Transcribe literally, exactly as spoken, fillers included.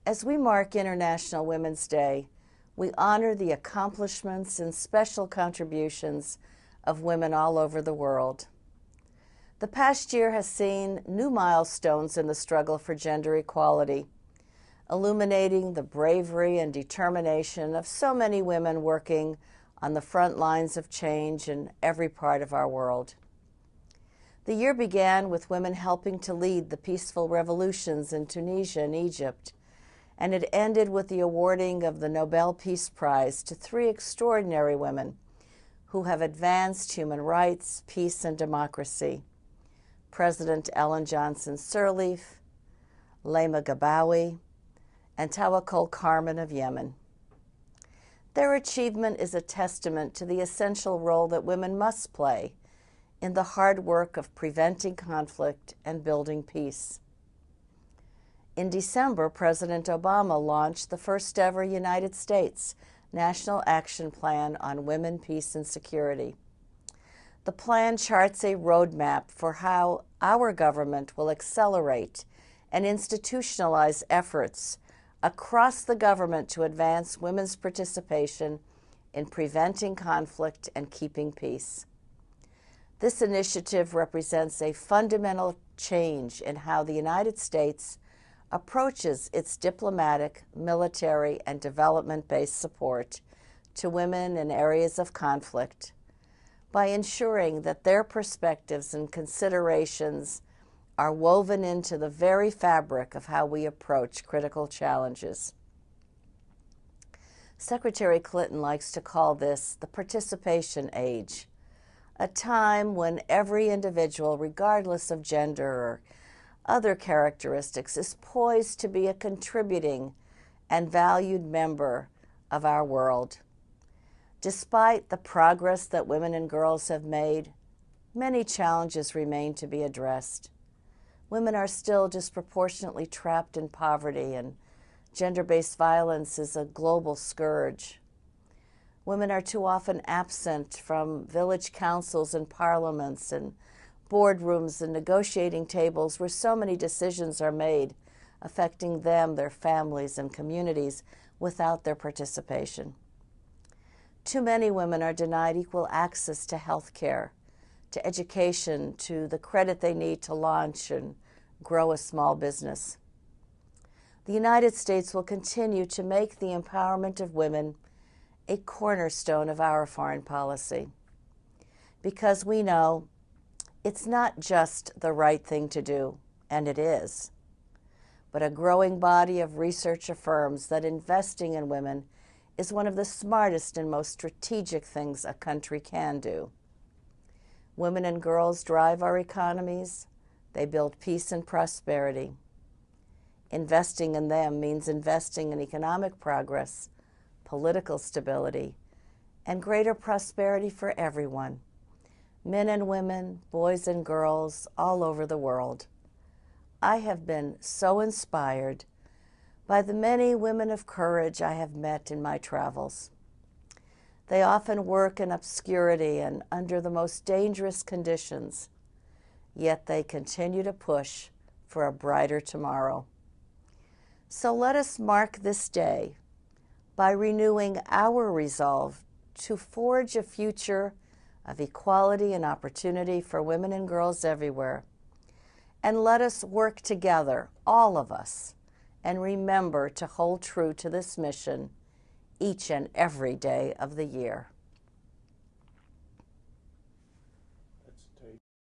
As we mark International Women's Day, we honor the accomplishments and special contributions of women all over the world. The past year has seen new milestones in the struggle for gender equality, illuminating the bravery and determination of so many women working on the front lines of change in every part of our world. The year began with women helping to lead the peaceful revolutions in Tunisia and Egypt, and it ended with the awarding of the Nobel Peace Prize to three extraordinary women who have advanced human rights, peace, and democracy: President Ellen Johnson Sirleaf, Laima Gabawi, and Tawakkol Karman of Yemen. Their achievement is a testament to the essential role that women must play in the hard work of preventing conflict and building peace. In December, President Obama launched the first ever United States National Action Plan on Women, Peace, and Security. The plan charts a roadmap for how our government will accelerate and institutionalize efforts across the government to advance women's participation in preventing conflict and keeping peace. This initiative represents a fundamental change in how the United States approaches its diplomatic, military, and development-based support to women in areas of conflict by ensuring that their perspectives and considerations are woven into the very fabric of how we approach critical challenges. Secretary Clinton likes to call this the participation age, a time when every individual, regardless of gender or other characteristics, is poised to be a contributing and valued member of our world. Despite the progress that women and girls have made, many challenges remain to be addressed. Women are still disproportionately trapped in poverty, and gender-based violence is a global scourge. Women are too often absent from village councils and parliaments and boardrooms and negotiating tables where so many decisions are made affecting them, their families, and communities without their participation. Too many women are denied equal access to health care, to education, to the credit they need to launch and grow a small business. The United States will continue to make the empowerment of women a cornerstone of our foreign policy, because we know it's not just the right thing to do, and it is, but a growing body of research affirms that investing in women is one of the smartest and most strategic things a country can do. Women and girls drive our economies. They build peace and prosperity. Investing in them means investing in economic progress, political stability, and greater prosperity for everyone, men and women, boys and girls, all over the world. I have been so inspired by the many women of courage I have met in my travels. They often work in obscurity and under the most dangerous conditions, yet they continue to push for a brighter tomorrow. So let us mark this day by renewing our resolve to forge a future of equality and opportunity for women and girls everywhere. And let us work together, all of us, and remember to hold true to this mission each and every day of the year. Let's take